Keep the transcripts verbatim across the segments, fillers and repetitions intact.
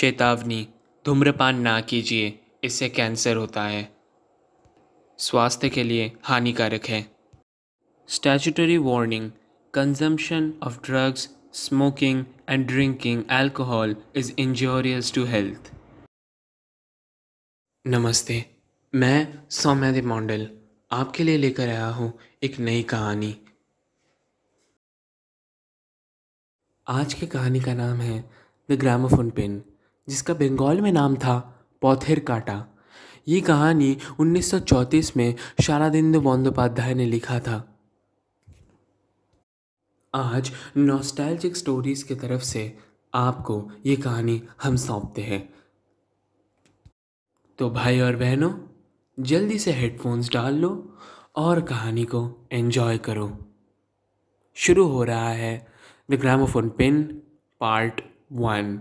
चेतावनी, धूम्रपान ना कीजिए, इससे कैंसर होता है। स्वास्थ्य के लिए हानिकारक है। Statutory warning, consumption of drugs, smoking and drinking alcohol is injurious to health. नमस्ते, मैं सौम्यादीप मॉन्डल आपके लिए लेकर आया हूँ एक नई कहानी। आज की कहानी का नाम है द ग्रामोफोन पिन, जिसका बंगाल में नाम था पथेर काटा। ये कहानी उन्नीस सौ चौंतीस में शारदेंदु बंदोपाध्याय ने लिखा था। आज नॉस्टैल्जिक स्टोरीज की तरफ से आपको ये कहानी हम सौंपते हैं। तो भाई और बहनों, जल्दी से हेडफोन्स डाल लो और कहानी को एंजॉय करो। शुरू हो रहा है the gramophone pin part one.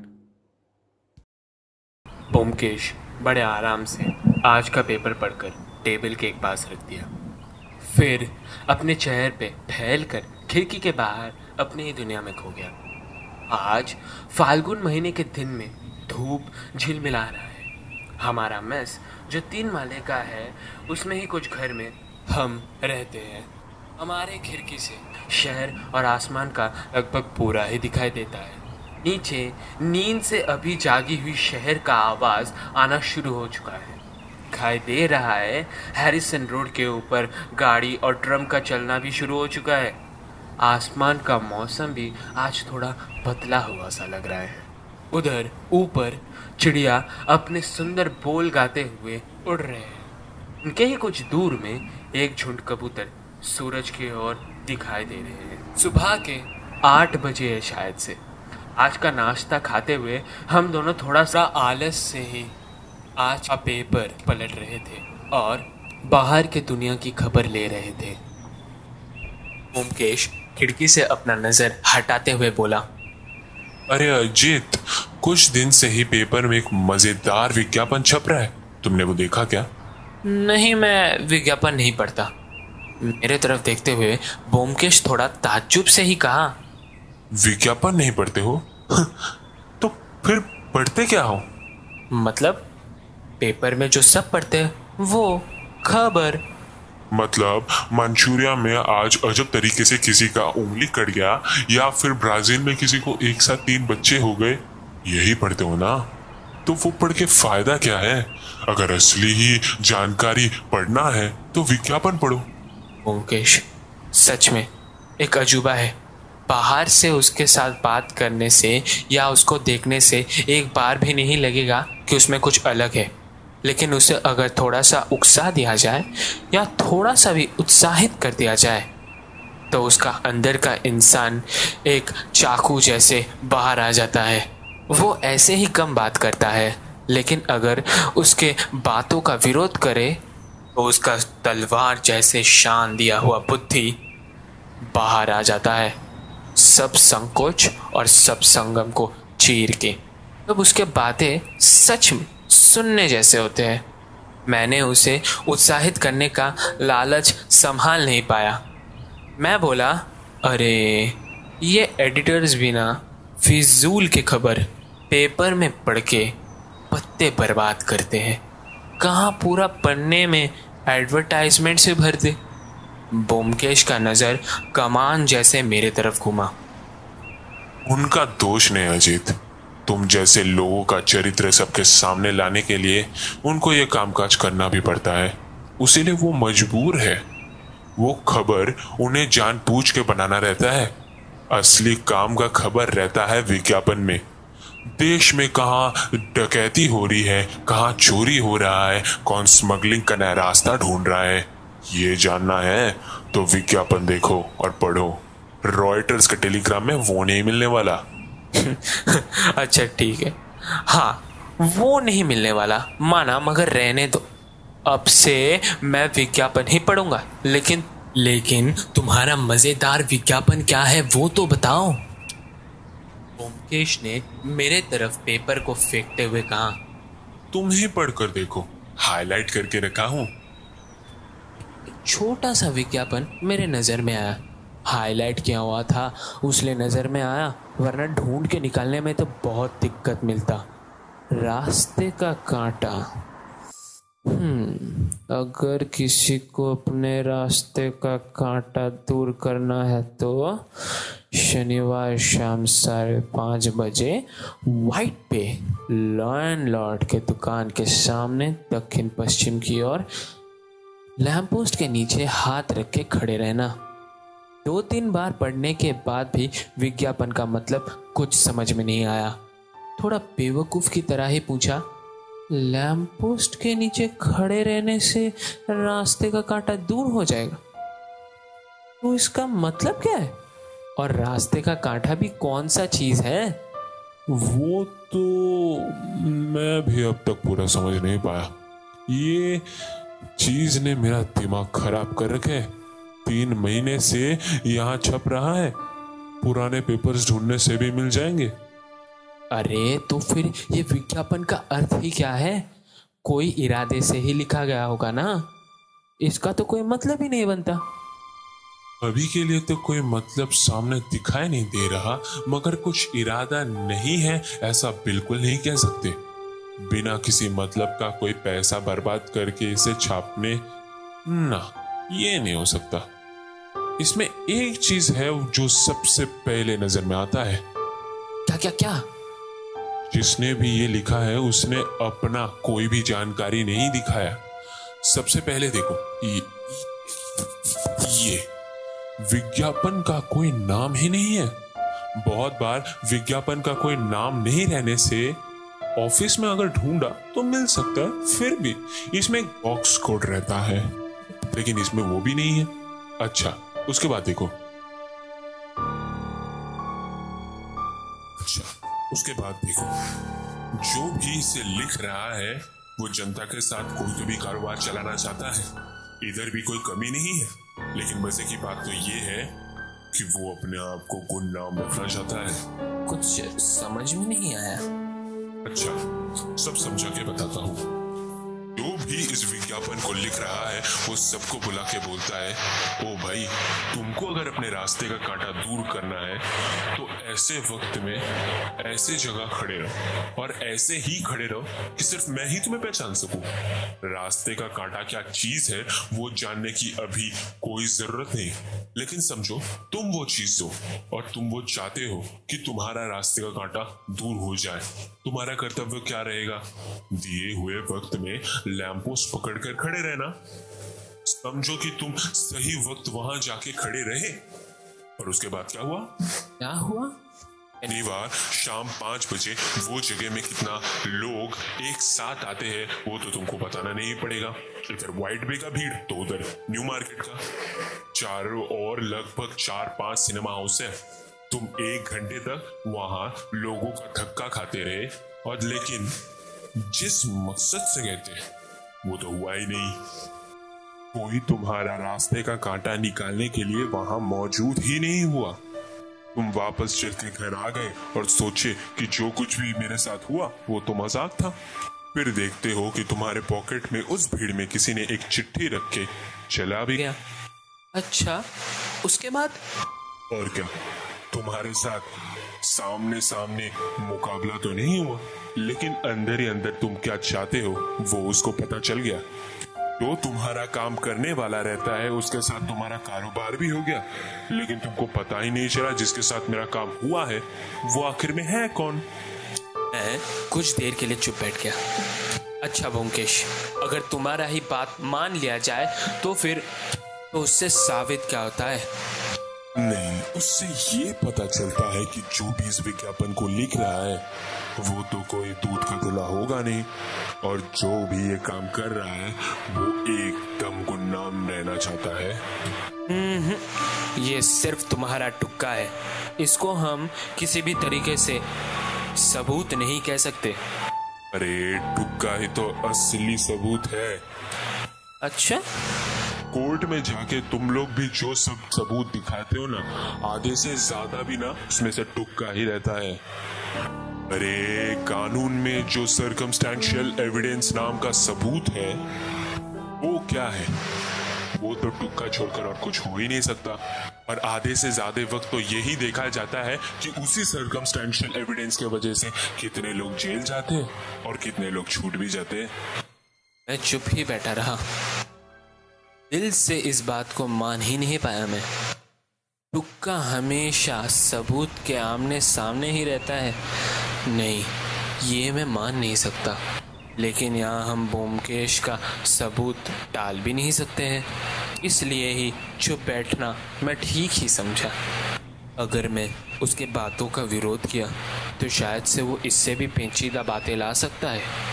Byomkesh बड़े आराम से आज का पेपर पढ़कर टेबल के एक पास रख दिया। फिर अपने चेयर पे फैल कर खिड़की के बाहर अपनी ही दुनिया में खो गया। आज फाल्गुन महीने के दिन में धूप झिलमिला रहा है। हमारा मेस जो तीन माले का है, उसमें ही कुछ घर में हम रहते हैं। हमारे खिड़की से शहर और आसमान का लगभग पूरा ही दिखाई देता है। नीचे नींद से अभी जागी हुई शहर का आवाज़ आना शुरू हो चुका है। दिखाई दे रहा है हैरिसन रोड के ऊपर गाड़ी और ट्रम का चलना भी शुरू हो चुका है। आसमान का मौसम भी आज थोड़ा बदला हुआ सा लग रहा है। उधर ऊपर चिड़िया अपने सुंदर बोल गाते हुए उड़ रहे हैं। उनके ही कुछ दूर में एक झुंड कबूतर सूरज की ओर दिखाई दे रहे हैं। सुबह के आठ बजे है शायद से। आज का नाश्ता खाते हुए हम दोनों थोड़ा सा आलस से ही आज का पेपर पलट रहे थे और बाहर के दुनिया की खबर ले रहे थे। ब्योमकेश खिड़की से अपना नजर हटाते हुए बोला, अरे अजीत, कुछ दिन से ही पेपर में एक मजेदार विज्ञापन छप रहा है। तुमने वो देखा क्या? नहीं, मैं विज्ञापन नहीं पढ़ता। मेरे तरफ देखते हुए ब्योमकेश थोड़ा ताज्जुब से ही कहा, विज्ञापन नहीं पढ़ते हो? तो फिर पढ़ते क्या हो? मतलब पेपर में जो सब पढ़ते हैं वो खबर। मतलब मंचूरिया में आज अजब तरीके से किसी का उंगली कट गया, या फिर ब्राजील में किसी को एक साथ तीन बच्चे हो गए, यही पढ़ते हो ना? तो वो पढ़ के फायदा क्या है? अगर असली ही जानकारी पढ़ना है तो विज्ञापन पढ़ो। ब्योमकेश सच में एक अजूबा है। बाहर से उसके साथ बात करने से या उसको देखने से एक बार भी नहीं लगेगा कि उसमें कुछ अलग है, लेकिन उसे अगर थोड़ा सा उकसा दिया जाए या थोड़ा सा भी उत्साहित कर दिया जाए तो उसका अंदर का इंसान एक चाकू जैसे बाहर आ जाता है। वो ऐसे ही कम बात करता है, लेकिन अगर उसके बातों का विरोध करे तो उसका तलवार जैसे शान दिया हुआ बुद्धि बाहर आ जाता है, सब संकोच और सब संगम को चीर के। तब उसके बातें सच में सुनने जैसे होते हैं। मैंने उसे उत्साहित करने का लालच संभाल नहीं पाया। मैं बोला, अरे ये एडिटर्स भी ना फिजूल की खबर पेपर में पढ़ के पत्ते बर्बाद करते हैं। कहाँ पूरा पन्ने में एडवर्टाइजमेंट से भर दे। ब्योमकेश का नज़र कमान जैसे मेरे तरफ घूमा। उनका दोष नहीं अजीत, तुम जैसे लोगों का चरित्र सबके सामने लाने के लिए उनको ये कामकाज करना भी पड़ता है, उसीलिए वो मजबूर है। वो खबर उन्हें जानबूझ के बनाना रहता है। असली काम का खबर रहता है विज्ञापन में। देश में कहाँ डकैती हो रही है, कहाँ चोरी हो रहा है, कौन स्मगलिंग का नया रास्ता ढूंढ रहा है, ये जानना है तो विज्ञापन देखो और पढ़ो। रॉयटर्स के टेलीग्राम में वो नहीं मिलने वाला। अच्छा ठीक है, हाँ वो नहीं मिलने वाला माना, मगर रहने दो। अब से मैं विज्ञापन ही पढ़ूंगा। लेकिन लेकिन तुम्हारा मजेदार विज्ञापन क्या है वो तो बताओ। ब्योमकेश ने मेरे तरफ पेपर को फेंकते हुए कहा, तुम ही पढ़कर देखो, हाईलाइट करके रखा हूं। छोटा सा विज्ञापन मेरे नज़र में आया। हाईलाइट किया हुआ था उसलिए नज़र में आया, वरना ढूंढ के निकालने में तो बहुत दिक्कत मिलता। रास्ते का कांटा। हम्म अगर किसी को अपने रास्ते का कांटा दूर करना है तो शनिवार शाम साढ़े पाँच बजे व्हाइट पे लॉयन लॉर्ड के दुकान के सामने दक्षिण पश्चिम की ओर लैंप पोस्ट के नीचे हाथ रख के खड़े रहना। दो तीन बार पढ़ने के बाद भी विज्ञापन का मतलब कुछ समझ में नहीं आया। थोड़ा बेवकूफ की तरह ही पूछा, लैंप पोस्ट के नीचे खड़े रहने से रास्ते का कांटा दूर हो जाएगा? तो इसका मतलब क्या है? और रास्ते का कांटा भी कौन सा चीज है? वो तो मैं भी अब तक पूरा समझ नहीं पाया। ये चीज ने मेरा दिमाग खराब कर रखे है। तीन महीने से यहाँ छप रहा है, पुराने पेपर्स ढूंढने से भी मिल जाएंगे। अरे तो फिर ये विज्ञापन का अर्थ ही क्या है? कोई इरादे से ही लिखा गया होगा ना, इसका तो कोई मतलब ही नहीं बनता। अभी के लिए तो कोई मतलब सामने दिखाई नहीं दे रहा, मगर कुछ इरादा नहीं है ऐसा बिल्कुल नहीं कह सकते। बिना किसी मतलब का कोई पैसा बर्बाद करके इसे छापने, ना, ये नहीं हो सकता। इसमें एक चीज है जो सबसे पहले नजर में आता है। क्या क्या क्या? जिसने भी ये लिखा है उसने अपना कोई भी जानकारी नहीं दिखाया। सबसे पहले देखो, ये, ये विज्ञापन का कोई नाम ही नहीं है। बहुत बार विज्ञापन का कोई नाम नहीं रहने से ऑफिस में अगर ढूंढा तो मिल सकता है, फिर भी इसमें एक बॉक्स कोड रहता है, लेकिन इसमें वो भी नहीं है। अच्छा, उसके बाद देखो, अच्छा उसके बाद देखो, जो भी इसे लिख रहा है वो जनता के साथ कोई तो भी कारोबार चलाना चाहता है। इधर भी कोई कमी नहीं है, लेकिन मजे की बात तो ये है कि वो अपने आप को गुमनाम रखना चाहता है। कुछ समझ में नहीं आया। अच्छा, सब समझा के बताता हूँ। जो भी इस विज्ञापन को लिख रहा है वो सबको बुला के बोलता है, ओ भाई, तुमको अगर अपने रास्ते का कांटा दूर करना है तो ऐसे वक्त में ऐसे जगह खड़े रहो, और ऐसे ही खड़े रहो कि सिर्फ मैं ही तुम्हें पहचान सकूं। रास्ते का कांटा क्या चीज है वो जानने की अभी कोई जरूरत नहीं, लेकिन समझो तुम वो चीज हो और तुम वो चाहते हो कि तुम्हारा रास्ते का कांटा दूर हो जाए। तुम्हारा कर्तव्य क्या रहेगा? दिए हुए वक्त में लैंप पोस्ट पकड़कर खड़े रहना। समझो कि तुम सही वक्त वहां जाके खड़े रहे, और उसके बाद क्या हुआ? क्या हुआ? शनिवार शाम पांच बजे वो जगह में कितना लोग एक साथ आते हैं वो तो तुमको बताना नहीं पड़ेगा। इधर व्हाइट बे का भीड़ तो उधर न्यू मार्केट का, चारों ओर लगभग चार पांच सिनेमा हाउस है। तुम एक घंटे तक वहां लोगों का धक्का खाते रहे, और लेकिन जिस मकसद से गए थे वो तो हुआ ही नहीं। कोई तुम्हारा रास्ते का कांटा निकालने के लिए वहां मौजूद ही नहीं हुआ। तुम वापस चल के घर आ गए और सोचे कि जो कुछ भी मेरे साथ हुआ वो तो मजाक था। फिर देखते हो कि तुम्हारे पॉकेट में उस भीड़ में किसी ने एक चिट्ठी रख के चला भी गया। अच्छा, उसके बाद? और क्या, तुम्हारे साथ सामने सामने मुकाबला तो नहीं हुआ, लेकिन अंदर ही अंदर तुम क्या चाहते हो वो उसको पता चल गया। जो तुम्हारा काम करने वाला रहता है उसके साथ तुम्हारा कारोबार भी हो गया, लेकिन तुमको पता ही नहीं चला जिसके साथ मेरा काम हुआ है वो आखिर में है कौन। मैं कुछ देर के लिए चुप बैठ गया। अच्छा ब्योमकेश, अगर तुम्हारा ही बात मान लिया जाए तो फिर तो उससे साबित क्या होता है? नहीं, उससे ये पता चलता है कि जो भी इस विज्ञापन को लिख रहा है वो तो कोई दूध का धुला होगा नहीं, और जो भी ये काम कर रहा है वो एकदम गुमनाम रहना चाहता है। हम्म ये सिर्फ तुम्हारा टुक्का है, इसको हम किसी भी तरीके से सबूत नहीं कह सकते। अरे टुक्का ही तो असली सबूत है। अच्छा, कोर्ट में जाके तुम लोग भी जो सब सबूत दिखाते हो ना, आधे से ज्यादा भी ना उसमें से टुक्का ही रहता है। अरे कानून में जो सर्कमस्टेंशियल एविडेंस नाम का सबूत है वो क्या है? वो तो टुक्का छोड़कर और कुछ हो ही नहीं सकता। और आधे से ज्यादा वक्त तो यही देखा जाता है कि उसी सर्कमस्टेंशियल एविडेंस की वजह से कितने लोग जेल जाते हैं और कितने लोग छूट भी जाते हैं। मैं चुप ही बैठा रहा। दिल से इस बात को मान ही नहीं पाया मैं। टुक्का हमेशा सबूत के आमने सामने ही रहता है। नहीं, ये मैं मान नहीं सकता। लेकिन यहाँ हम ब्योमकेश का सबूत टाल भी नहीं सकते हैं, इसलिए ही चुप बैठना मैं ठीक ही समझा। अगर मैं उसके बातों का विरोध किया तो शायद से वो इससे भी पेचीदा बातें ला सकता है।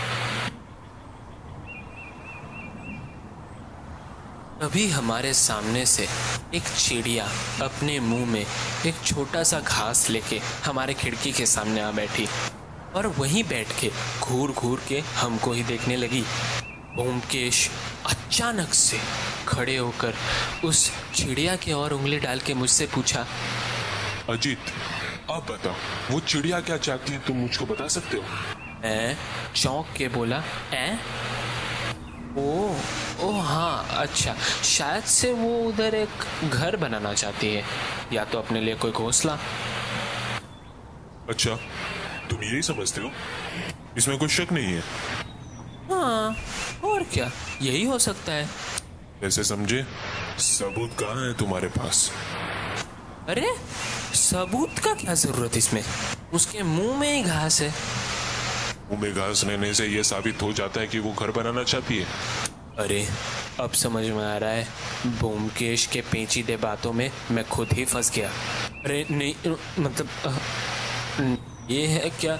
तभी हमारे सामने से एक चिड़िया अपने मुंह में एक छोटा सा घास लेके हमारे खिड़की के सामने आ बैठी और वहीं बैठ के घूर घूर के हमको ही देखने लगी। ब्योमकेश अचानक से खड़े होकर उस चिड़िया की ओर उंगली डाल के मुझसे पूछा, अजीत, अब बताओ वो चिड़िया क्या चाहती है, तुम मुझको बता सकते हो? मैं चौंक के बोला, ऐ ओ ओ हाँ, अच्छा, शायद से वो उधर एक घर बनाना चाहती है या तो अपने लिए कोई घोंसला। अच्छा, तुम यही समझते हो? इसमें कोई शक नहीं है? हाँ, और क्या, यही हो सकता है। ऐसे समझे? सबूत कहाँ है तुम्हारे पास? अरे सबूत का क्या जरूरत इसमें, उसके मुंह में ही घास है। मुंह में घास रहने से यह साबित हो जाता है कि वो घर बनाना चाहती है। अरे अब समझ में आ रहा है, ब्योमकेश के पेचीदे बातों में मैं खुद ही फंस गया। अरे नहीं, मतलब ये है क्या?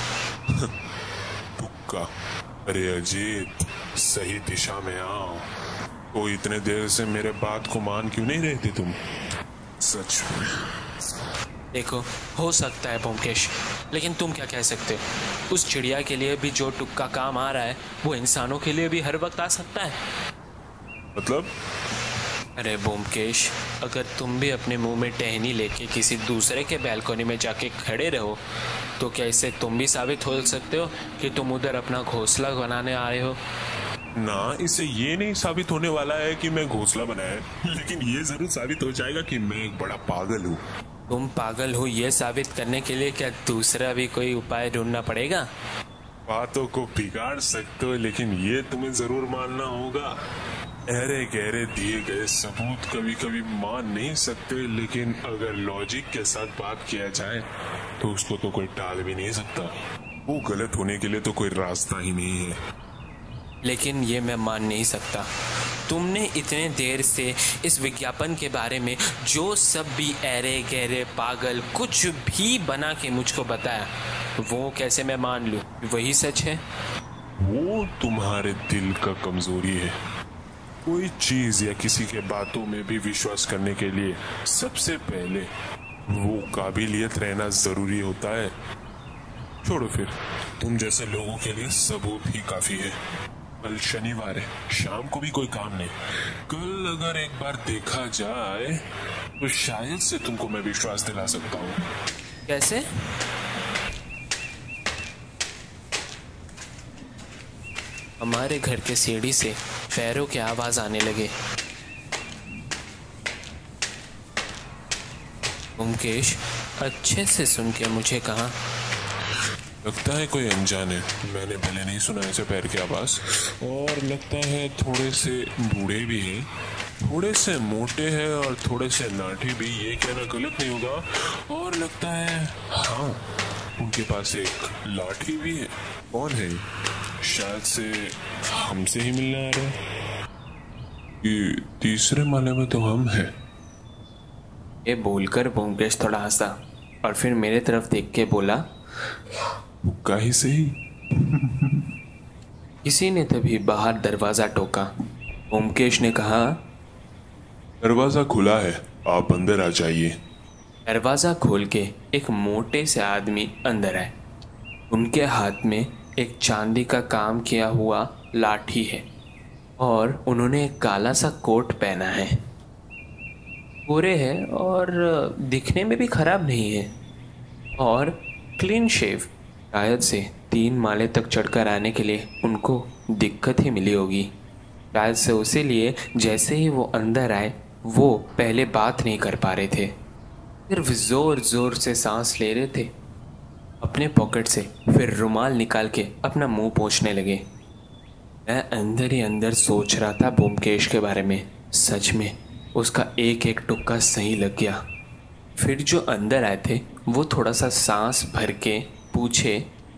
टुक्का, अरे अजीत, सही दिशा में आओ। तो इतने देर से मेरे बात को मान क्यों नहीं रहे थे तुम? सच में देखो, हो सकता है ब्योमकेश, लेकिन तुम क्या कह सकते हो? उस चिड़िया के लिए भी जो टुक्का काम आ रहा है वो इंसानों के लिए भी हर वक्त आ सकता है। मतलब? अरे ब्योमकेश, अगर तुम भी अपने मुंह में टहनी लेके किसी दूसरे के बैल्कनी में जाके खड़े रहो तो क्या इससे तुम भी साबित हो सकते हो कि तुम उधर अपना घोंसला बनाने आए हो? ना, इससे ये नहीं साबित होने वाला है कि मैं घोंसला बनाया, लेकिन ये जरूर साबित हो जाएगा कि मैं एक बड़ा पागल हूँ। तुम पागल हो ये साबित करने के लिए क्या दूसरा भी कोई उपाय ढूंढना पड़ेगा? बातों को बिगाड़ सकते हो, लेकिन ये तुम्हें जरूर मानना होगा। अरे गहरे दिए गए सबूत कभी कभी मान नहीं सकते, लेकिन अगर लॉजिक के साथ बात किया जाए तो उसको तो कोई टाल भी नहीं सकता। वो गलत होने के लिए तो कोई रास्ता ही नहीं है। लेकिन ये मैं मान नहीं सकता। तुमने इतने देर से इस विज्ञापन के बारे में जो सब भी ऐरे गहरे पागल कुछ भी बना के मुझको बताया, वो कैसे मैं मान लूं वही सच है? वो तुम्हारे दिल का कमजोरी है। कोई चीज या किसी के बातों में भी विश्वास करने के लिए सबसे पहले वो काबिलियत रहना जरूरी होता है। छोड़ो फिर, तुम जैसे लोगों के लिए सबूत ही काफी है। कल शनिवार है, शाम को भी कोई काम नहीं। कल अगर एक बार देखा जाए तो शायद से तुमको मैं विश्वास दिला सकता हूँ। कैसे? हमारे घर के सीढ़ी से पैरों के आवाज आने लगे। ब्योमकेश अच्छे से सुन के मुझे कहा, लगता है कोई अनजान है। मैंने पहले नहीं सुना ऐसे पैर की आवाज, और लगता है थोड़े से बूढ़े भी हैं, थोड़े से मोटे हैं और थोड़े से नाठी भी। ये कहना गलत नहीं होगा। और लगता है हाँ, उनके पास एक लाठी भी है। कौन है? शायद से हमसे ही मिलने आ रहे हैं। ये तीसरे माले में तो हम हैं। ये बोलकर ब्योमकेश थोड़ा हंसा और फिर मेरे तरफ देख के बोला, मुक्का ही सही। किसी ने तभी बाहर दरवाजा टोका। ब्योमकेश ने कहा, दरवाजा खुला है, आप अंदर आ जाइए। दरवाजा खोल के एक मोटे से आदमी अंदर आए। उनके हाथ में एक चांदी का काम किया हुआ लाठी है और उन्होंने एक काला सा कोट पहना है। गोरे हैं और दिखने में भी खराब नहीं है और क्लीन शेव। शायद से तीन माले तक चढ़कर आने के लिए उनको दिक्कत ही मिली होगी। शायद से उसी लिए जैसे ही वो अंदर आए वो पहले बात नहीं कर पा रहे थे, सिर्फ जोर जोर से सांस ले रहे थे। अपने पॉकेट से फिर रुमाल निकाल के अपना मुंह पोंछने लगे। मैं अंदर ही अंदर सोच रहा था ब्योमकेश के बारे में। सच में उसका एक एक तुक्का सही लग गया। फिर जो अंदर आए थे वो थोड़ा सा सांस भर के पूछे,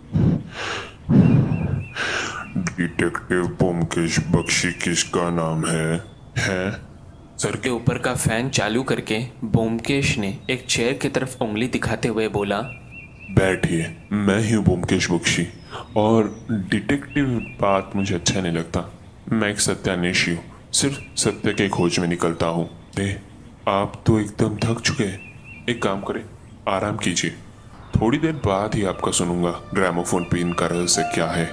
डिटेक्टिव ब्योमकेश बख्शी किसका नाम है? हैं? सर के ऊपर का फैन चालू करके ब्योमकेश ने एक चेयर की तरफ उंगली दिखाते हुए बोला, बैठिए, मैं ही हूँ ब्योमकेश बख्शी, और डिटेक्टिव बात मुझे अच्छा नहीं लगता। मैं एक सत्यान्वेषी हूँ, सिर्फ सत्य के खोज में निकलता हूँ। दे, आप तो एकदम थक चुके हैं। एक काम करें, आराम कीजिए, थोड़ी देर बाद ही आपका सुनूंगा ग्रामोफोन पिन का रहस्य क्या है।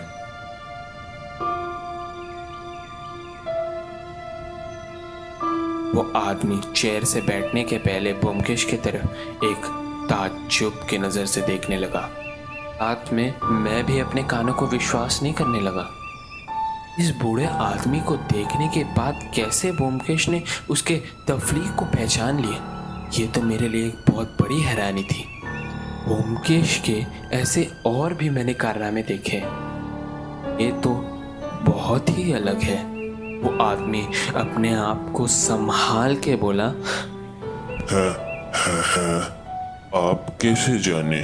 वो आदमी चेयर से बैठने के पहले ब्योमकेश की तरफ एक ताज्जुब की नजर से देखने लगा। साथ में मैं भी अपने कानों को विश्वास नहीं करने लगा। इस बूढ़े आदमी को देखने के बाद कैसे ब्योमकेश ने उसके तफलीक को पहचान लिया, ये तो मेरे लिए एक बहुत बड़ी हैरानी थी। ब्योमकेश के ऐसे और भी मैंने कारनामे देखे, ये तो बहुत ही अलग है। वो आदमी अपने आप को संभाल के बोला, है, है, है, आप कैसे जाने?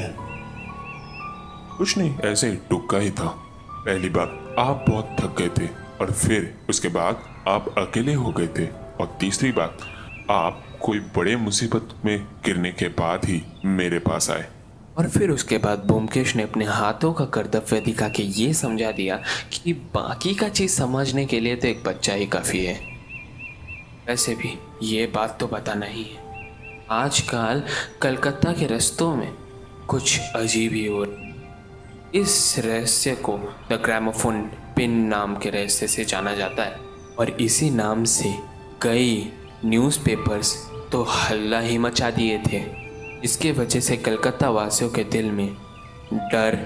कुछ नहीं, ऐसे ही टुक्का ही था। पहली बात, आप बहुत थक गए थे, और फिर उसके बाद आप अकेले हो गए थे, और तीसरी बात, आप कोई बड़े मुसीबत में गिरने के बाद ही मेरे पास आए। और फिर उसके बाद ब्योमकेश ने अपने हाथों का कर्तव्य दिखा के ये समझा दिया कि बाकी का चीज़ समझने के लिए तो एक बच्चा ही काफ़ी है। वैसे भी ये बात तो पता नहीं है, आजकल कलकत्ता के रास्तों में कुछ अजीब ही हो। इस रहस्य को द ग्रामोफोन पिन नाम के रहस्य से जाना जाता है, और इसी नाम से कई न्यूज़पेपर्स तो हल्ला ही मचा दिए थे। इसके वजह से कलकत्ता वासियों के दिल में डर,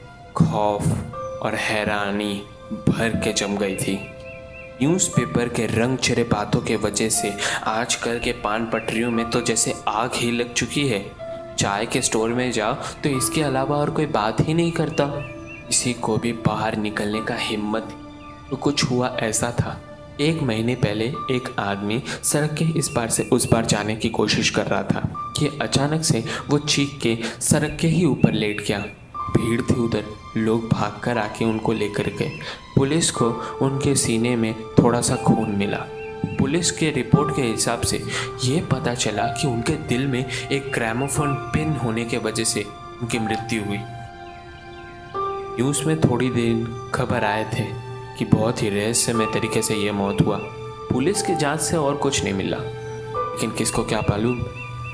खौफ और हैरानी भर के जम गई थी। न्यूज़पेपर के रंग चढ़े बातों के वजह से आजकल के पान पटरियों में तो जैसे आग ही लग चुकी है। चाय के स्टोर में जाओ तो इसके अलावा और कोई बात ही नहीं करता। किसी को भी बाहर निकलने का हिम्मत। तो कुछ हुआ ऐसा था, एक महीने पहले एक आदमी सड़क के इस पार से उस पार जाने की कोशिश कर रहा था कि अचानक से वो चीख के सड़क के ही ऊपर लेट गया। भीड़ थी उधर, लोग भागकर आके उनको लेकर गए। पुलिस को उनके सीने में थोड़ा सा खून मिला। पुलिस के रिपोर्ट के हिसाब से ये पता चला कि उनके दिल में एक ग्रामोफोन पिन होने के वजह से उनकी मृत्यु हुई। न्यूज़ में थोड़ी देर खबर आए थे कि बहुत ही रहस्यमय तरीके से ये मौत हुआ। पुलिस की जांच से और कुछ नहीं मिला, लेकिन किसको क्या मालूम,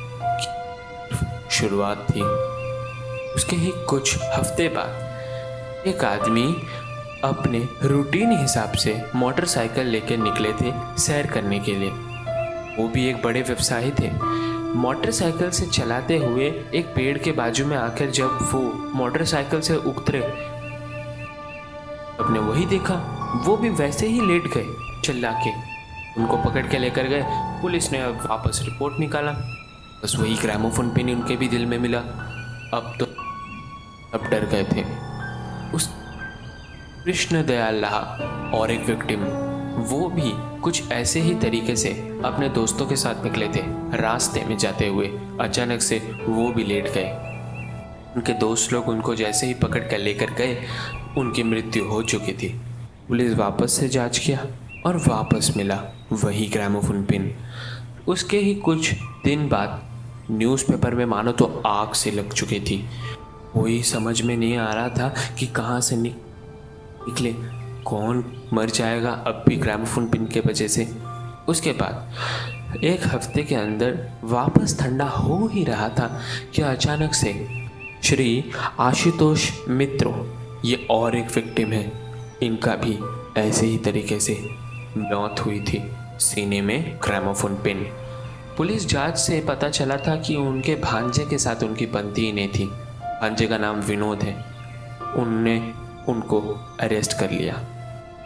शुरुआत थी। उसके ही कुछ हफ्ते बाद एक आदमी अपने रूटीन हिसाब से मोटरसाइकिल लेकर निकले थे सैर करने के लिए। वो भी एक बड़े व्यवसायी थे। मोटरसाइकिल से चलाते हुए एक पेड़ के बाजू में आकर जब वो मोटरसाइकिल से उतरे, अपने वही देखा, वो भी वैसे ही लेट गए। चिल्ला के उनको पकड़ के लेकर गए। पुलिस ने अब वापस रिपोर्ट निकाला, बस वही ग्रामोफोन पिन उनके भी दिल में मिला। अब तो अब डर गए थे। उस कृष्ण दयाल लाहा और एक विक्टिम, वो भी कुछ ऐसे ही तरीके से अपने दोस्तों के साथ निकले थे। रास्ते में जाते हुए अचानक से वो भी लेट गए। उनके दोस्त लोग उनको जैसे ही पकड़ कर लेकर गए, उनकी मृत्यु हो चुकी थी। पुलिस वापस से जांच किया और वापस मिला वही ग्रामोफोन पिन। उसके ही कुछ दिन बाद न्यूज़पेपर में मानो तो आग से लग चुकी थी। कोई समझ में नहीं आ रहा था कि कहाँ से निकले, कौन मर जाएगा अब भी ग्रामोफोन पिन के वजह से। उसके बाद एक हफ्ते के अंदर वापस ठंडा हो ही रहा था कि अचानक से श्री आशुतोष मित्रो, ये और एक विक्टिम है, इनका भी ऐसे ही तरीके से मौत हुई थी, सीने में ग्रामोफोन पिन। पुलिस जांच से पता चला था कि उनके भांजे के साथ उनकी बनती ही नहीं थी। भांजे का नाम विनोद है। उनने उनको अरेस्ट कर लिया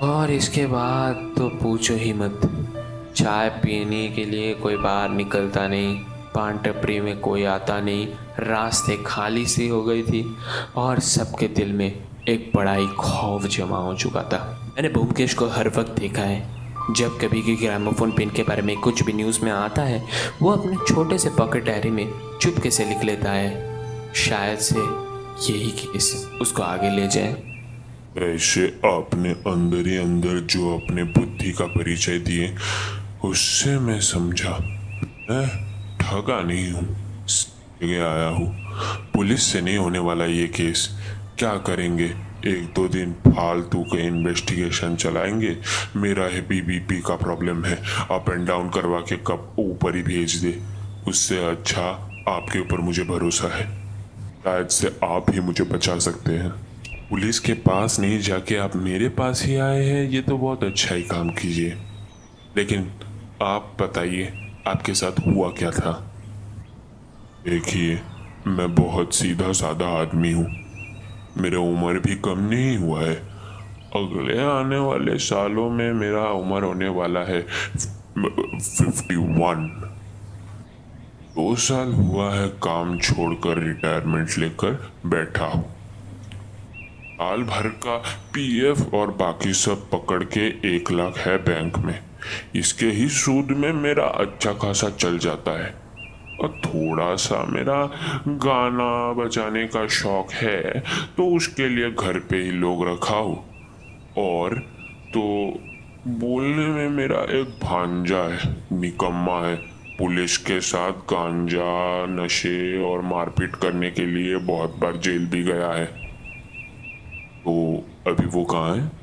और इसके बाद तो पूछो ही मत। चाय पीने के लिए कोई बाहर निकलता नहीं, पान टपरी में कोई आता नहीं, रास्ते खाली सी हो गई थी और सबके दिल में एक बड़ा ही खौफ जमा हो चुका था। मैंने ब्योमकेश को हर वक्त देखा है, जब कभी भी ग्रामोफोन पिन के बारे में कुछ भी न्यूज़ में आता है वो अपने छोटे से पॉकेट डायरी में चुपके से लिख लेता है। शायद से यही केस उसको आगे ले जाए। ऐसे आपने अंदर ही अंदर जो अपने बुद्धि का परिचय दिए उससे मैं समझा मैं ठगा नहीं हूँ, सीधे आया हूँ। पुलिस से नहीं होने वाला ये केस। क्या करेंगे, एक दो दिन फालतू के इन्वेस्टिगेशन चलाएंगे। मेरा है बीबीपी का प्रॉब्लम है, अप एंड डाउन करवा के कब ऊपर ही भेज दे। उससे अच्छा आपके ऊपर मुझे भरोसा है, शायद से आप ही मुझे बचा सकते हैं। पुलिस के पास नहीं जाके आप मेरे पास ही आए हैं, ये तो बहुत अच्छा ही काम कीजिए। लेकिन आप बताइए आपके साथ हुआ क्या था। देखिए, मैं बहुत सीधा साधा आदमी हूँ, मेरा उम्र भी कम नहीं हुआ है। अगले आने वाले सालों में मेरा उम्र होने वाला है फिफ्टी वन। दो साल हुआ है काम छोड़कर रिटायरमेंट लेकर बैठा हूँ। साल भर का पीएफ और बाकी सब पकड़ के एक लाख है बैंक में। इसके ही सूद में मेरा अच्छा खासा चल जाता है। और थोड़ा सा मेरा गाना बजाने का शौक है, तो उसके लिए घर पे ही लोग रखा हूँ। और तो बोलने में मेरा एक भांजा है, निकम्मा है। पुलिस के साथ गांजा, नशे और मारपीट करने के लिए बहुत बार जेल भी गया है। तो अभी वो कहाँ है?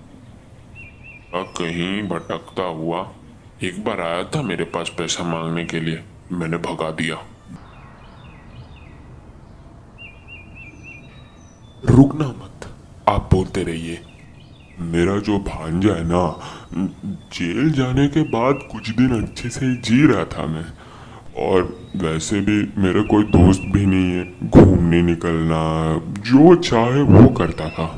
कहीं भटकता हुआ। एक बार आया था मेरे पास पैसा मांगने के लिए, मैंने भगा दिया। रुकना मत, आप बोलते रहिए। मेरा जो भांजा है ना, जेल जाने के बाद कुछ दिन अच्छे से जी रहा था मैं। और वैसे भी मेरा कोई दोस्त भी नहीं है, घूमने निकलना जो चाहे वो करता था।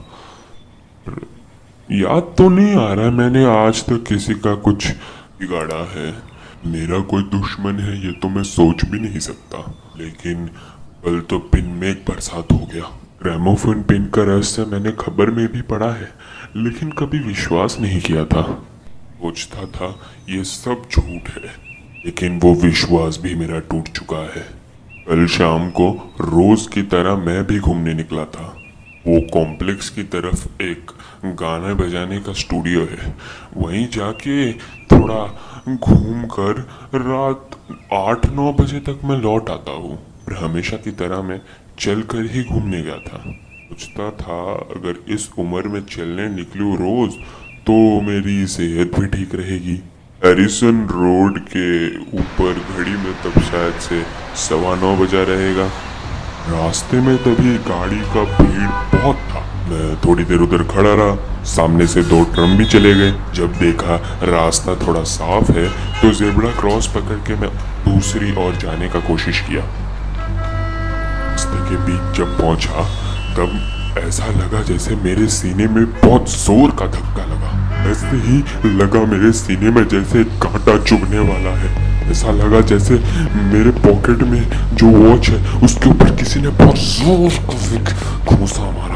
याद तो नहीं आ रहा मैंने आज तक किसी का कुछ बिगाड़ा है। मेरा कोई दुश्मन है ये तो मैं सोच भी नहीं सकता। लेकिन कल तो पिन में एक बरसात हो गया। ग्रामोफोन पिन का रहस्य मैंने खबर में भी पढ़ा है, लेकिन कभी विश्वास नहीं किया था। सोचता था ये सब झूठ है, लेकिन वो विश्वास भी मेरा टूट चुका है। कल शाम को रोज की तरह मैं भी घूमने निकला था। वो कॉम्प्लेक्स की तरफ एक गाना बजाने का स्टूडियो है, वहीं जाके थोड़ा घूम कर रात आठ नौ बजे तक मैं लौट आता हूँ। और हमेशा की तरह मैं चल कर ही घूमने गया था। सोचता था अगर इस उम्र में चलने निकलूँ रोज तो मेरी सेहत भी ठीक रहेगी। हैरिसन रोड के ऊपर घड़ी में तब शायद से सवा नौ बजा रहेगा। रास्ते में तभी गाड़ी का भीड़ बहुत था। मैं थोड़ी देर उधर खड़ा रहा, सामने से दो ट्रम भी चले गए। जब देखा रास्ता थोड़ा साफ है तो जेब्रा क्रॉस पकड़ के मैं दूसरी ओर जाने का कोशिश किया। रास्ते के बीच जब पहुंचा तब ऐसा लगा जैसे मेरे सीने में बहुत जोर का धक्का लगा। ऐसे ही लगा मेरे सीने में जैसे कांटा चुभने वाला है। ऐसा लगा जैसे मेरे पॉकेट में जो वॉच है उसके ऊपर किसी ने बहुत जोर का घूंसा मारा।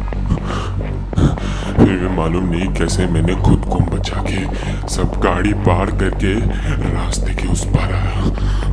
फिर भी मालूम नहीं कैसे मैंने खुद को बचा के सब गाड़ी पार करके रास्ते के उस पार आया।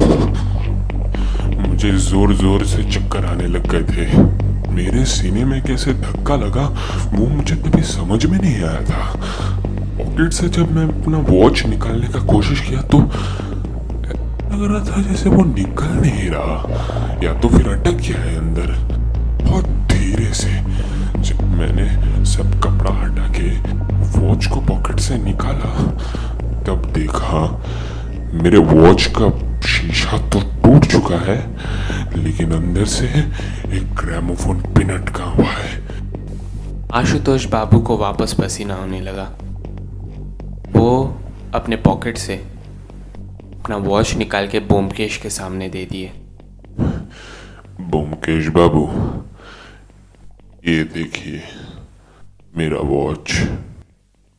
मुझे जोर जोर से चक्कर आने लग गए थे। मेरे सीने में कैसे धक्का लगा वो मुझे कभी समझ में नहीं आया था। पॉकेट से जब मैं अपना वॉच निकालने का कोशिश किया तो लग रहा था जैसे वो निकल नहीं रहा, या तो फिर अटक गया है अंदर। बहुत धीरे से जब मैंने सब कपड़ा हटा के वॉच को पॉकेट से निकाला तब देखा मेरे वॉच का शीशा तो टूट चुका है, लेकिन अंदर से एक ग्रामोफोन पिन अटका हुआ है। आशुतोष बाबू को वापस पसीना होने लगा। वो अपने पॉकेट से अपना वॉच निकाल के ब्योमकेश के सामने दे दिए। ब्योमकेश बाबू, ये देखिए मेरा वॉच।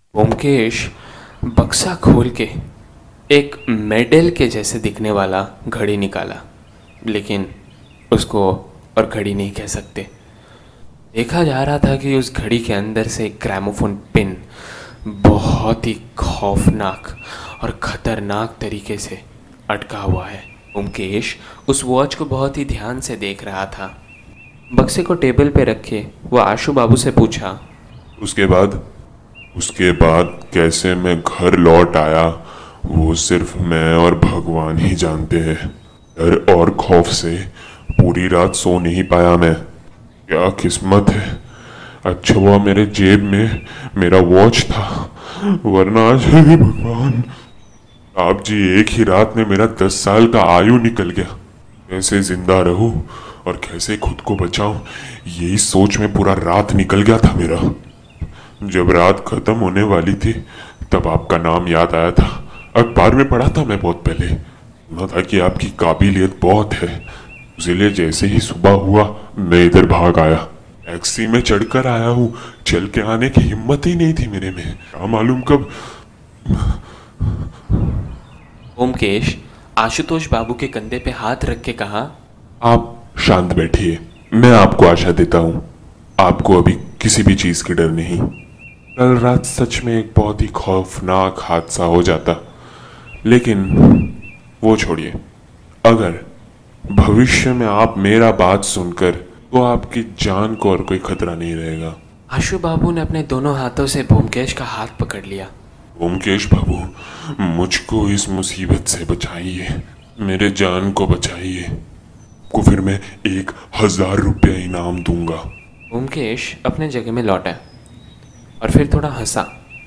ओमकेश बक्सा खोल के एक मेडल के जैसे दिखने वाला घड़ी निकाला, लेकिन उसको और घड़ी नहीं कह सकते। देखा जा रहा था कि उस घड़ी के अंदर से एक ग्रामोफोन पिन बहुत ही खौफनाक और ख़तरनाक तरीके से अटका हुआ है। ओमकेश उस वॉच को बहुत ही ध्यान से देख रहा था। बक्से को टेबल पे रखे वो आशु बाबू से पूछा, उसके बाद उसके बाद कैसे मैं घर लौट आया वो सिर्फ मैं और भगवान ही जानते हैं। डर और खौफ से पूरी रात सो नहीं पाया मैं। क्या किस्मत है, अच्छा हुआ मेरे जेब में मेरा वॉच था, वरना आज हे भगवान आप जी एक ही रात में मेरा दस साल का आयु निकल गया। कैसे जिंदा रहूं और कैसे खुद को बचाऊं, यही सोच में पूरा रात निकल गया था मेरा। जब रात खत्म होने वाली थी तब आपका नाम याद आया था। अखबार में पढ़ा था मैं बहुत पहले, सुना था कि आपकी काबिलियत बहुत है, इसलिए जैसे ही सुबह हुआ मैं इधर भाग आया। टैक्सी में चढ़कर आया हूँ, चल के आने की हिम्मत ही नहीं थी मेरे में। क्या मालूम कब। ओमकेश आशुतोष बाबू के कंधे पे हाथ रख के कहा, आप शांत बैठिए, मैं आपको आशा देता हूँ आपको अभी किसी भी चीज की डर नहीं। कल रात सच में एक बहुत ही खौफनाक हादसा हो जाता, लेकिन वो छोड़िए। अगर भविष्य में आप मेरा बात सुनकर तो आपकी जान को और कोई खतरा नहीं रहेगा। आशु बाबू ने अपने दोनों हाथों से ओमकेश का हाथ पकड़ लिया। ओमकेश बाबू, मुझको इस मुसीबत से बचाइए, मेरे जान को बचाइए, को फिर मैं एक हजार रुपया इनाम दूंगा। ओमकेश अपने जगह में लौटा और फिर थोड़ा हंसा।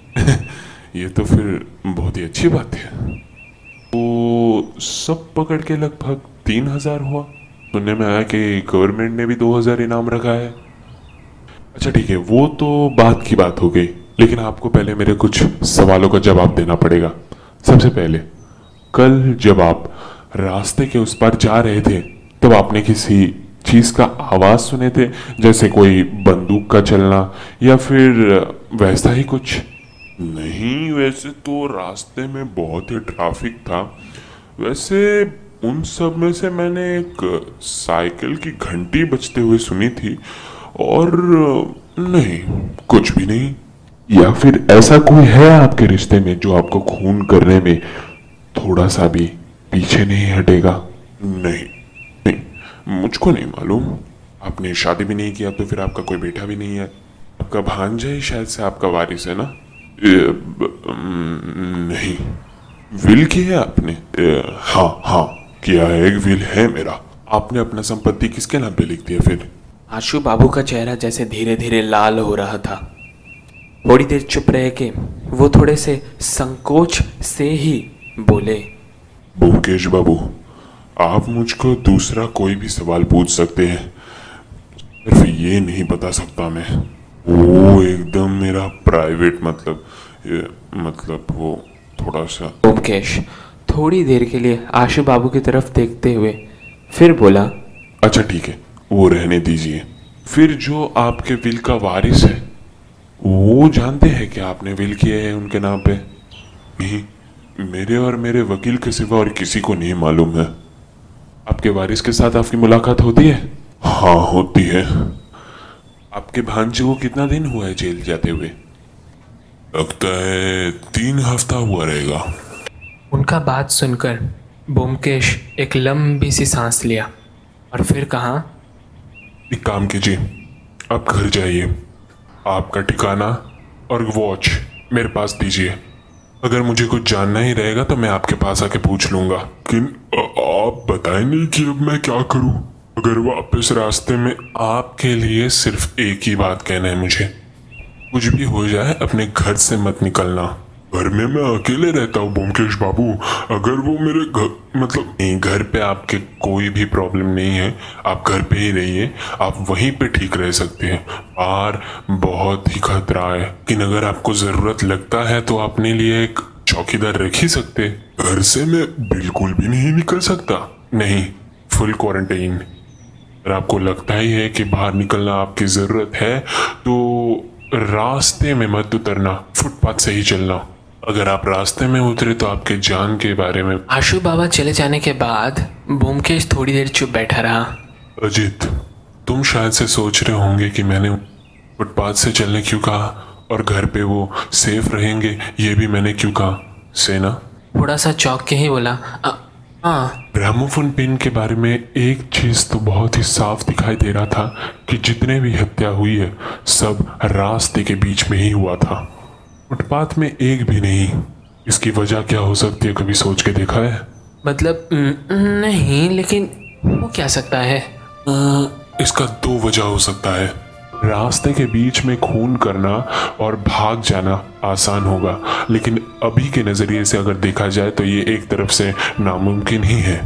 ये तो फिर बहुत ही अच्छी बात है। वो सब पकड़ के लगभग तीन हजार हुआ। सुनने में आया कि गवर्नमेंट ने भी दो हजार इनाम रखा है। अच्छा ठीक है, वो तो बात की बात हो गई, लेकिन आपको पहले मेरे कुछ सवालों का जवाब देना पड़ेगा। सबसे पहले, कल जब आप रास्ते के उस पार जा रहे थे तब आपने किसी चीज का आवाज सुने थे, जैसे कोई बंदूक का चलना या फिर वैसा ही कुछ? नहीं, वैसे तो रास्ते में बहुत ही ट्रैफिक था। वैसे उन सब में से मैंने एक साइकिल की घंटी बजते हुए सुनी थी, और नहीं, कुछ भी नहीं। या फिर ऐसा कोई है आपके रिश्ते में जो आपको खून करने में थोड़ा सा भी पीछे नहीं हटेगा? नहीं नहीं, मुझको नहीं मालूम। आपने शादी भी नहीं किया, तो फिर आपका कोई बेटा भी नहीं है। आपका भांजा ही शायद से आपका वारिस है ना? ए, ब, नहीं। विल किया है आपने? ए, हाँ हाँ किया है, एक विल है मेरा। आपने अपना संपत्ति किसके नाम पे लिख दिया फिर? आशु बाबू का चेहरा जैसे धीरे धीरे लाल हो रहा था। थोड़ी देर चुप रह के वो थोड़े से संकोच से ही बोले, ओमकेश बाबू, आप मुझको दूसरा कोई भी सवाल पूछ सकते हैं, सिर्फ ये नहीं बता सकता मैं। वो एकदम मेरा प्राइवेट, मतलब ये, मतलब वो थोड़ा सा। ओमकेश थोड़ी देर के लिए आशु बाबू की तरफ देखते हुए फिर बोला, अच्छा ठीक है, वो रहने दीजिए। फिर जो आपके विल का वारिस है वो जानते हैं कि आपने विल किया है उनके नाम पे? नहीं, मेरे और मेरे वकील के सिवा और किसी को नहीं मालूम है। आपके वारिस के साथ आपकी मुलाकात होती है? हाँ होती है। आपके भांजे को कितना दिन हुआ है जेल जाते हुए? लगता है तीन हफ्ता हुआ रहेगा। उनका बात सुनकर ब्योमकेश एक लंबी सी सांस लिया और फिर कहा, एक काम कीजिए, आप घर जाइए, आपका ठिकाना और वॉच मेरे पास दीजिए। अगर मुझे कुछ जानना ही रहेगा तो मैं आपके पास आके पूछ लूंगा। लेकिन आप बताएं नहीं कि अब मैं क्या करूं? अगर वापस रास्ते में आपके लिए सिर्फ एक ही बात कहना है मुझे, कुछ भी हो जाए अपने घर से मत निकलना। घर में मैं अकेले रहता हूँ ब्योमकेश बाबू, अगर वो मेरे घर, मतलब नहीं, घर पे आपके कोई भी प्रॉब्लम नहीं है, आप घर पे ही रहिए, आप वहीं पे ठीक रह सकते हैं। बाहर बहुत ही खतरा है, लेकिन अगर आपको जरूरत लगता है तो अपने लिए एक चौकीदार रख ही सकते। घर से मैं बिल्कुल भी नहीं निकल सकता, नहीं, फुल क्वारंटाइन। अगर आपको लगता ही है कि बाहर निकलना आपकी जरूरत है तो रास्ते में मत उतरना, फुटपाथ से ही चलना। अगर आप रास्ते में उतरे तो आपके जान के बारे में। आशु बाबा चले जाने के बाद ब्योमकेश थोड़ी देर चुप बैठा रहा। अजीत, तुम शायद से सोच रहे होंगे कि मैंने फुटपाथ से चलने क्यों कहा और घर पे वो सेफ रहेंगे ये भी मैंने क्यों कहा। सेना थोड़ा सा चौंक के ही बोला, हाँ। ग्रामोफोन पिन के बारे में एक चीज तो बहुत ही साफ दिखाई दे रहा था कि जितने भी हत्या हुई है सब रास्ते के बीच में ही हुआ था, फुटपाथ में एक भी नहीं। इसकी वजह क्या हो सकती है, कभी सोच के देखा है? मतलब नहीं, लेकिन वो क्या सकता है? आ, इसका दो वजह हो सकता है। रास्ते के बीच में खून करना और भाग जाना आसान होगा, लेकिन अभी के नजरिए से अगर देखा जाए तो ये एक तरफ से नामुमकिन ही है।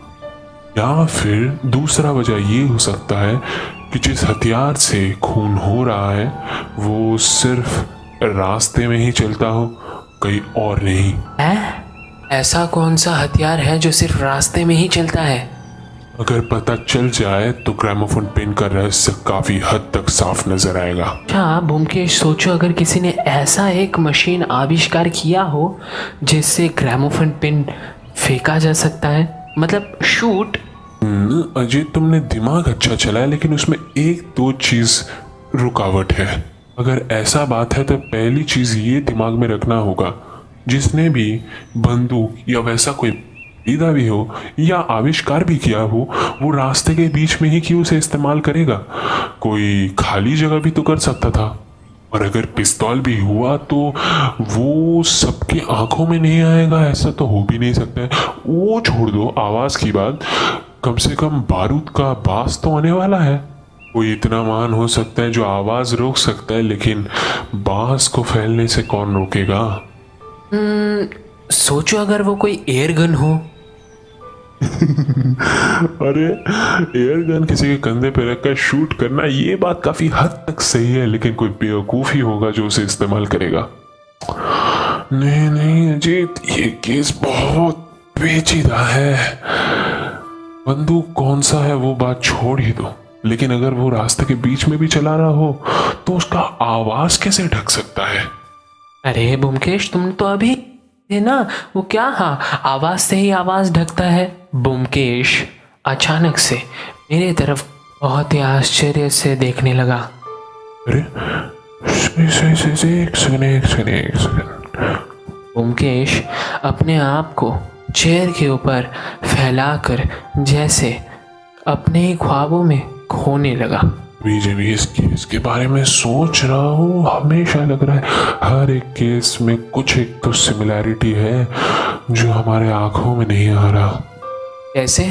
या फिर दूसरा वजह ये हो सकता है कि जिस हथियार से खून हो रहा है वो सिर्फ रास्ते में ही चलता हो, कहीं और नहीं। है? ऐसा कौन सा हथियार है जो सिर्फ रास्ते में ही चलता है? अगर पता चल जाए तो ग्रामोफोन पिन का रहस्य काफी हद तक साफ नजर आएगा। अच्छा ब्योमकेश, सोचो अगर किसी ने ऐसा एक मशीन आविष्कार किया हो जिससे ग्रामोफोन पिन फेंका जा सकता है, मतलब शूट। अजय, तुमने दिमाग अच्छा चलाया, लेकिन उसमें एक दो चीज रुकावट है। अगर ऐसा बात है तो पहली चीज ये दिमाग में रखना होगा, जिसने भी बंदूक या वैसा कोई खरीदा भी हो या आविष्कार भी किया हो वो रास्ते के बीच में ही क्यों उसे इस्तेमाल करेगा? कोई खाली जगह भी तो कर सकता था। और अगर पिस्तौल भी हुआ तो वो सबके आंखों में नहीं आएगा, ऐसा तो हो भी नहीं सकता है। वो छोड़ दो आवाज की बात, कम से कम बारूद का बास तो आने वाला है। कोई इतना महान हो सकता है जो आवाज रोक सकता है, लेकिन बास को फैलने से कौन रोकेगा? hmm, सोचो अगर वो कोई एयर गन हो। अरे एयर गन किसी के कंधे पे रखकर शूट करना ये बात काफी हद तक सही है, लेकिन कोई बेवकूफ ही होगा जो उसे इस्तेमाल करेगा। नहीं नहीं अजीत, ये केस बहुत पेचीदा है। बंदूक कौन सा है वो बात छोड़ ही दो, लेकिन अगर वो रास्ते के बीच में भी चला रहा हो तो उसका आवाज कैसे ढक सकता है? अरे ब्योमकेश, तुम तो अभी है ना, वो क्या, हाँ, आवाज से ही आवाज ढकता है। ब्योमकेश अचानक से मेरे तरफ बहुत ही आश्चर्य से देखने लगा। अरे से, से, से, एक सेकंड एक सेकंड एक सेकंड। ब्योमकेश अपने आप को चेयर के ऊपर फैलाकर जैसे अपने ही ख्वाबों में खोने लगा। अभी जब इस केस के बारे में सोच रहा हूँ हमेशा लग रहा है हर एक केस में कुछ एक तो सिमिलैरिटी है जो हमारे आंखों में नहीं आ रहा। कैसे?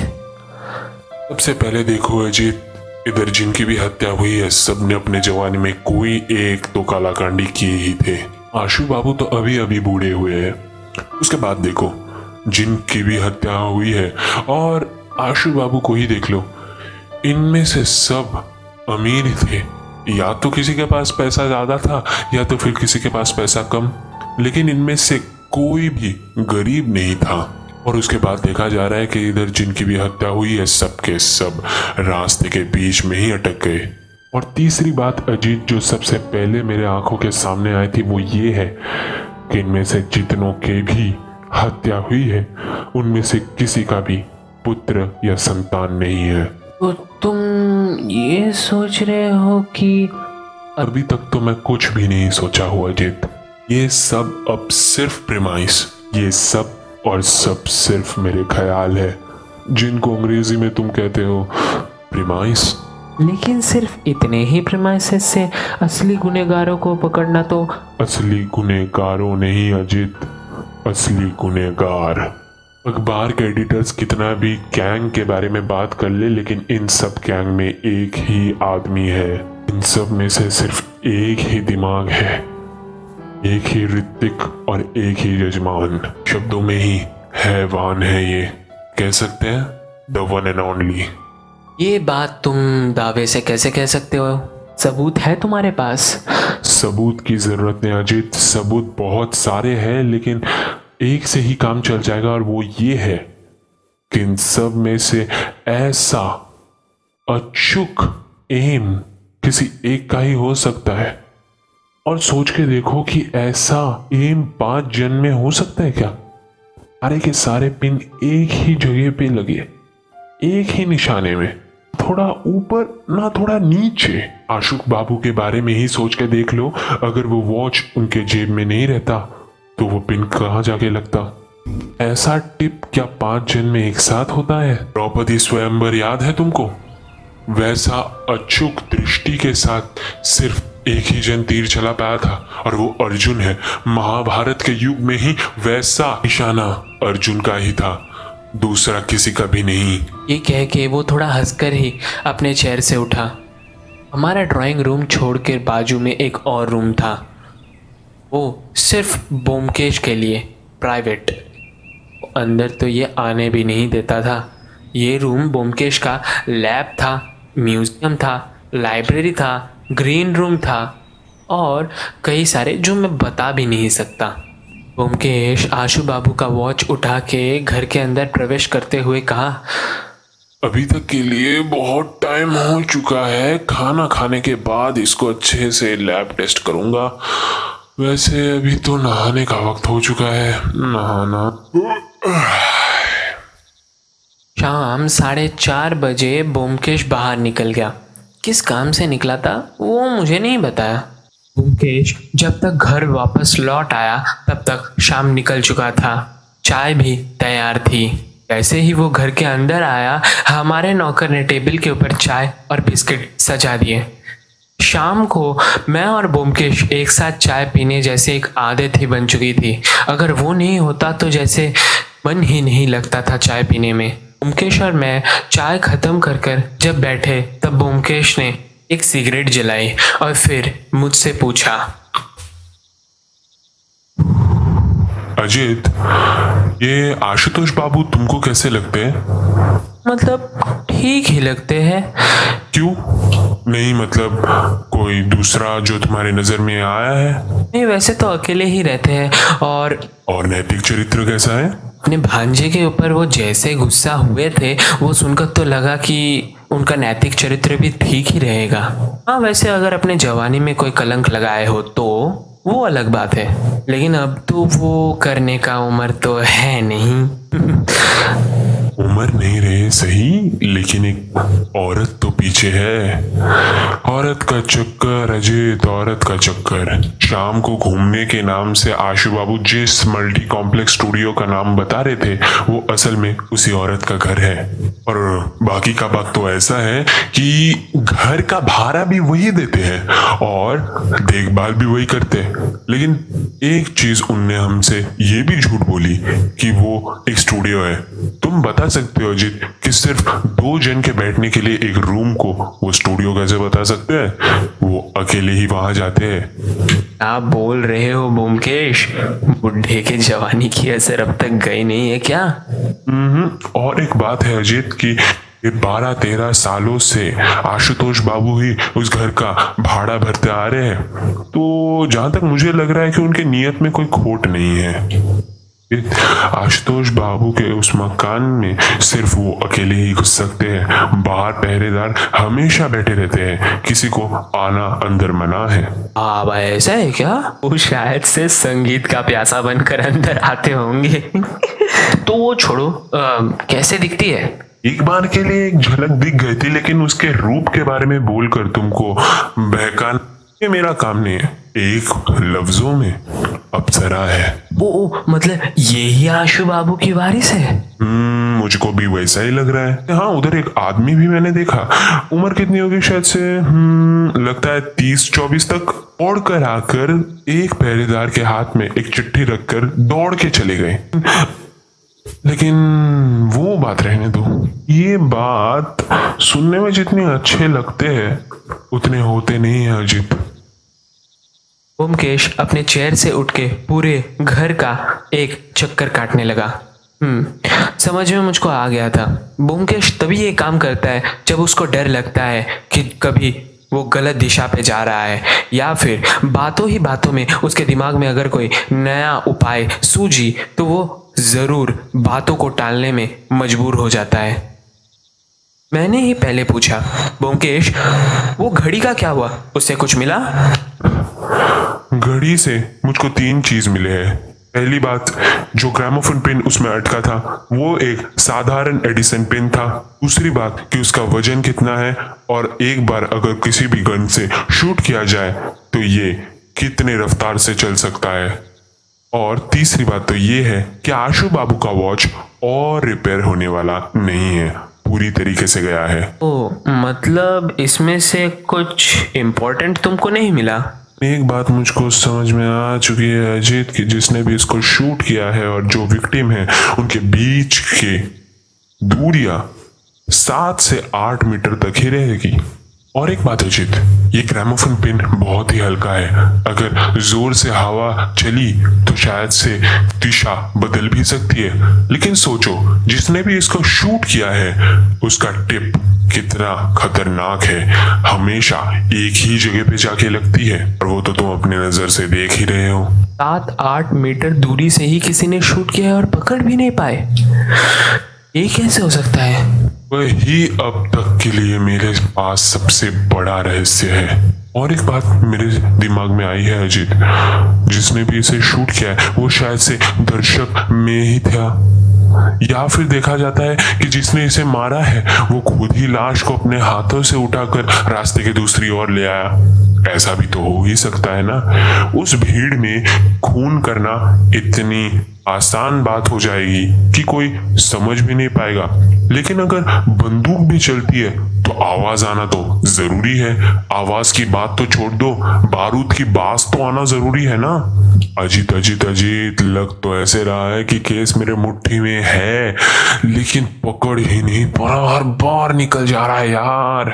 सबसे पहले देखो अजीत, इधर जिनकी भी हत्या हुई है सबने अपने जवानी में कोई एक तो कालाकांडी किए ही थे। आशु बाबू तो अभी अभी बूढ़े हुए हैं। उसके बाद देखो जिनकी भी हत्या हुई है, और आशु बाबू को ही देख लो, इनमें से सब अमीर थे। या तो किसी के पास पैसा ज्यादा था या तो फिर किसी के पास पैसा कम, लेकिन इनमें से कोई भी गरीब नहीं था। और उसके बाद देखा जा रहा है कि इधर जिनकी भी हत्या हुई है सबके सब रास्ते के बीच में ही अटक गए। और तीसरी बात अजीत जो सबसे पहले मेरे आंखों के सामने आई थी वो ये है कि इनमें से जितनों के भी हत्या हुई है उनमें से किसी का भी पुत्र या संतान नहीं है। तो तुम ये सोच रहे हो कि अभी तक तो मैं कुछ भी नहीं सोचा हुआ अजीत। ये सब अब सिर्फ प्रेमाइस, ये सब और सब सिर्फ मेरे ख्याल है जिनको अंग्रेजी में तुम कहते हो प्रेमाइस। लेकिन सिर्फ इतने ही प्रेमाइसेस से असली गुनहगारों को पकड़ना तो। असली गुनहगारों नहीं अजीत, असली गुनहगार। अखबार के एडिटर्स कितना भी गैंग के बारे में बात कर ले, लेकिन इन सब गैंग में एक ही आदमी है। इन सब में से सिर्फ एक ही दिमाग है, एक ही ऋतिक और एक ही यजमान। शब्दों में ही हैवान है ये, कह सकते हैं द वन एंड ओनली। ये बात तुम दावे से कैसे कह सकते हो? सबूत है तुम्हारे पास? सबूत की जरूरत नहीं अजीत, सबूत बहुत सारे हैं, लेकिन एक से ही काम चल जाएगा, और वो ये है कि इन सब में से ऐसा अचूक एम किसी एक का ही हो सकता है और सोच के देखो कि ऐसा एम पांच जन में हो सकता है क्या। सारे के सारे पिन एक ही जगह पे लगे, एक ही निशाने में, थोड़ा ऊपर ना थोड़ा नीचे। आशुक बाबू के बारे में ही सोच के देख लो, अगर वो वॉच उनके जेब में नहीं रहता तो वो पिन कहाँ जाके लगता। ऐसा टिप क्या पांच जन में एक साथ होता है? द्रौपदी स्वयंवर याद है तुमको? वैसा अचूक दृष्टि के साथ सिर्फ एक ही जन तीर चला पाया था और वो अर्जुन है। महाभारत के युग में ही वैसा निशाना अर्जुन का ही था, दूसरा किसी का भी नहीं। ये कह के वो थोड़ा हंसकर ही अपने चेयर से उठा। हमारा ड्राइंग रूम छोड़कर बाजू में एक और रूम था, वो सिर्फ ब्योमकेश के लिए प्राइवेट। अंदर तो ये आने भी नहीं देता था। ये रूम ब्योमकेश का लैब था, म्यूजियम था, लाइब्रेरी था, ग्रीन रूम था और कई सारे जो मैं बता भी नहीं सकता। ब्योमकेश आशु बाबू का वॉच उठा के घर के अंदर प्रवेश करते हुए कहा, अभी तक के लिए बहुत टाइम हो चुका है, खाना खाने के बाद इसको अच्छे से लैब टेस्ट करूंगा। वैसे अभी तो नहाने का वक्त हो चुका है, नहाना। शाम साढ़े चार बजे ब्योमकेश बाहर निकल गया। किस काम से निकला था वो मुझे नहीं बताया। ब्योमकेश जब तक घर वापस लौट आया तब तक शाम निकल चुका था। चाय भी तैयार थी। जैसे ही वो घर के अंदर आया, हमारे नौकर ने टेबल के ऊपर चाय और बिस्किट सजा दिए। शाम को मैं और ब्योमकेश एक साथ चाय पीने जैसे एक आदत ही बन चुकी थी। अगर वो नहीं होता तो जैसे मन ही नहीं लगता था चाय पीने में। ब्योमकेश और मैं चाय खत्म कर कर जब बैठे तब ब्योमकेश ने एक सिगरेट जलाई और फिर मुझसे पूछा, अजीत, ये आशुतोष बाबू तुमको कैसे लगते हैं? मतलब ठीक ही लगते हैं। क्यों? नहीं मतलब कोई दूसरा जो तुम्हारे नजर में आया है? नहीं, वैसे तो अकेले ही रहते हैं। और और नैतिक चरित्र कैसा है? अपने भांजे के ऊपर वो जैसे गुस्सा हुए थे वो सुनकर तो लगा कि उनका नैतिक चरित्र भी ठीक ही रहेगा। हाँ, वैसे अगर अपने जवानी में कोई कलंक लगाए हो तो वो अलग बात है, लेकिन अब तो वो करने का उम्र तो है नहीं। उम्र नहीं रहे सही, लेकिन एक औरत तो पीछे है। औरत का चक्कर अजीत, औरत का चक्कर। शाम को घूमने के नाम से आशु बाबू जिस मल्टी कॉम्प्लेक्स स्टूडियो का नाम बता रहे थे वो असल में उसी औरत का घर है। और बाकी का बात तो ऐसा है कि घर का भाड़ा भी वही देते हैं और देखभाल भी वही करते हैं। लेकिन एक चीज उनने हमसे ये भी झूठ बोली कि वो एक स्टूडियो है। तुम बता सकते हो अजीत कि सिर्फ दो जन के बैठने के लिए एक रूम को वो स्टूडियो कैसे बता सकते हैं? वो अकेले ही वहां जाते हैं। आप बोल रहे हो ब्योमकेश, बुढ़े के जवानी की असर अब तक गई नहीं है क्या? हम्म और एक बात है अजीत कि ये बारह तेरह सालों से आशुतोष बाबू ही उस घर का भाड़ा भरते आ रहे हैं, तो जहां तक मुझे लग रहा है कि उनके नियत में कोई खोट नहीं है। आशुतोष बाबू के उस मकान में सिर्फ वो अकेले ही घुस सकते हैं। बाहर पहरेदार हमेशा बैठे रहते हैं, किसी को आना अंदर मना है। अब ऐसा है क्या? वो शायद से संगीत का प्यासा बनकर अंदर आते होंगे। तो वो छोड़ो, आ, कैसे दिखती है? एक बार के लिए एक झलक दिख गई थी, लेकिन उसके रूप के बारे में बोलकर तुमको बहकाना ये मेरा काम नहीं है। एक लफ्जों में अप्सरा है। ओ, मतलब यही आशु बाबू की वारिस है? हम्म मुझको भी वैसा ही लग रहा है। हाँ, उधर एक आदमी भी मैंने देखा। उम्र कितनी होगी शायद से हम्म लगता है तीस चौबीस तक। दौड़ कर आकर एक पहरेदार के हाथ में एक चिट्ठी रखकर दौड़ के चले गए। लेकिन वो बात रहने दो। ये बात सुनने में जितने अच्छे लगते हैं उतने होते नहीं है अजीब। ब्योमकेश अपने चेयर से उठ के पूरे घर का एक चक्कर काटने लगा। हम्म समझ में मुझको आ गया था। ब्योमकेश तभी ये काम करता है जब उसको डर लगता है कि कभी वो गलत दिशा पे जा रहा है, या फिर बातों ही बातों में उसके दिमाग में अगर कोई नया उपाय सूझी तो वो ज़रूर बातों को टालने में मजबूर हो जाता है। मैंने ही पहले पूछा, ब्योमकेश वो घड़ी का क्या हुआ, उससे कुछ मिला? घड़ी से मुझको तीन चीज मिले हैं। पहली बात, जो ग्रामोफोन पिन उसमें अटका था वो एक साधारण एडिसन पिन था। दूसरी बात कि उसका वजन कितना है और एक बार अगर किसी भी गन से शूट किया जाए तो ये कितने रफ्तार से चल सकता है। और तीसरी बात तो ये है कि आशु बाबू का वॉच और रिपेयर होने वाला नहीं है, पूरी तरीके से गया है। ओ, मतलब इसमें से कुछ इम्पोर्टेंट तुमको नहीं मिला? एक बात मुझको समझ में आ चुकी है अजीत, कि जिसने भी इसको शूट किया है और जो विक्टिम है उनके बीच के दूरियां सात से आठ मीटर तक ही रहेगी। और एक बात अजीत, ये ग्रामोफोन पिन बहुत ही हल्का है। अगर जोर से हवा चली तो शायद से दिशा बदल भी सकती है। लेकिन सोचो, जिसने भी इसको शूट किया है उसका टिप कितना खतरनाक है। हमेशा एक ही जगह पे जाके लगती है और वो तो तुम अपने नजर से देख ही रहे हो। सात आठ मीटर दूरी से ही किसी ने शूट किया है और पकड़ भी नहीं पाए, ये कैसे हो सकता है? वही अब तक के लिए मेरे पास सबसे बड़ा रहस्य है। और एक बात मेरे दिमाग में आई है अजीत, जिसने भी इसे शूट किया है वो शायद से दर्शक में ही था, या फिर देखा जाता है कि जिसने इसे मारा है वो खुद ही लाश को अपने हाथों से उठाकर रास्ते के दूसरी ओर ले आया। ऐसा भी तो हो ही सकता है ना। उस भीड़ में खून करना इतनी आसान बात हो जाएगी कि कोई समझ भी नहीं पाएगा। लेकिन अगर बंदूक भी चलती है तो आवाज आना तो जरूरी है। आवाज की बात तो छोड़ दो, बारूद की बात तो आना जरूरी है ना। अजीत अजीत अजीत, लग तो ऐसे रहा है कि केस मेरे मुट्ठी में है, लेकिन पकड़ ही नहीं पा रहा, हर बार निकल जा रहा है यार।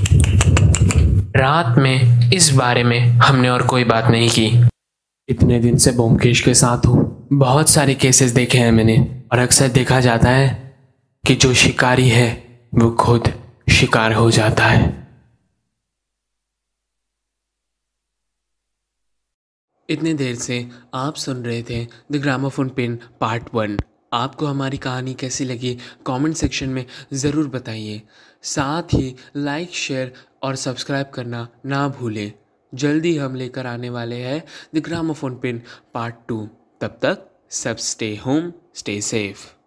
रात में इस बारे में हमने और कोई बात नहीं की। इतने दिन से ब्योमकेश के साथ हूँ, बहुत सारे केसेस देखे हैं मैंने, और अक्सर देखा जाता है कि जो शिकारी है वो खुद शिकार हो जाता है। इतने देर से आप सुन रहे थे the gramophone pin part one. आपको हमारी कहानी कैसी लगी कमेंट सेक्शन में ज़रूर बताइए। साथ ही लाइक, शेयर और सब्सक्राइब करना ना भूलें। जल्दी हम लेकर आने वाले हैं the gramophone pin part two. तब तक सब स्टे होम, स्टे सेफ।